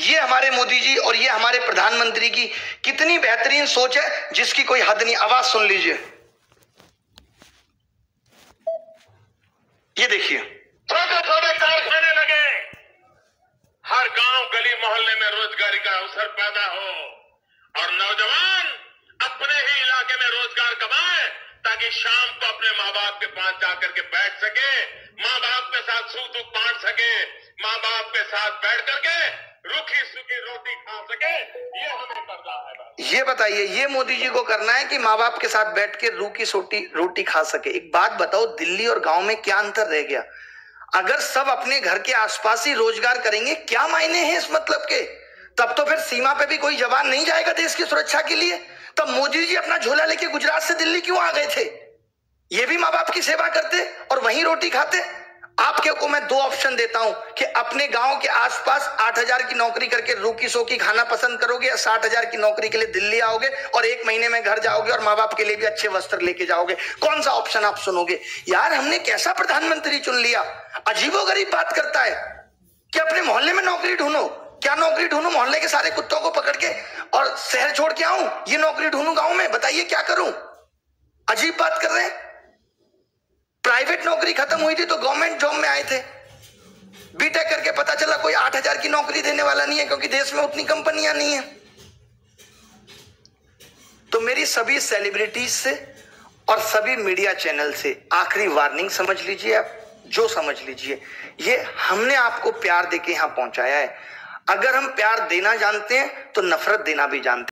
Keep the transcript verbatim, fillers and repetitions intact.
ये हमारे मोदी जी और ये हमारे प्रधानमंत्री की कितनी बेहतरीन सोच है जिसकी कोई हद नहीं। आवाज सुन लीजिए, ये देखिए। छोटे छोटे कारखाने लगे, हर गांव गली मोहल्ले में रोजगारी का अवसर पैदा हो और नौजवान अपने ही इलाके में रोजगार कमाए ताकि शाम को अपने माँ बाप के पास जाकर के बैठ सके, माँ बाप के साथ सुख दुख बांट सके, माँ बाप के साथ बैठ करके रूखी सूखी रोटी खा सके। ये हमें करना है। ये बताइए, ये मोदी जी को करना है कि माँ बाप के साथ बैठ के रूखी सोटी रोटी खा सके। एक बात बताओ, दिल्ली और गांव में क्या अंतर रह गया? अगर सब अपने घर के आसपास ही रोजगार करेंगे, क्या मायने हैं इस मतलब के? तब तो फिर सीमा पे भी कोई जवान नहीं जाएगा देश की सुरक्षा के लिए। तब मोदी जी अपना झोला लेके गुजरात से दिल्ली क्यों आ गए थे? ये भी माँ बाप की सेवा करते और वहीं रोटी खाते। आपके को मैं दो ऑप्शन देता हूं कि अपने गांव के आसपास आठ हजार की नौकरी करके रूखी सोखी खाना पसंद करोगे, या साठ हजार की नौकरी के लिए दिल्ली आओगे और एक महीने में घर जाओगे और माँ बाप के लिए भी अच्छे वस्त्र लेके जाओगे। कौन सा ऑप्शन आप सुनोगे? यार, हमने कैसा प्रधानमंत्री चुन लिया। अजीबोगरीब बात करता है कि अपने मोहल्ले में नौकरी ढूंढो। क्या नौकरी ढूंढूं? मोहल्ले के सारे कुत्तों को पकड़ के और शहर छोड़ के आऊं? ये नौकरी ढूंढूं गांव में? बताइए क्या करूं? अजीब बात कर रहे हैं। प्राइवेट नौकरी खत्म हुई थी तो गवर्नमेंट जॉब में आए थे। बीटेक करके पता चला कोई आठ हजार की नौकरी देने वाला नहीं है, क्योंकि देश में उतनी कंपनियां नहीं है। तो मेरी सभी सेलिब्रिटीज से और सभी मीडिया चैनल से आखिरी वार्निंग समझ लीजिए, आप जो समझ लीजिए, ये हमने आपको प्यार देके यहां पहुंचाया है। अगर हम प्यार देना जानते हैं तो नफरत देना भी जानते हैं।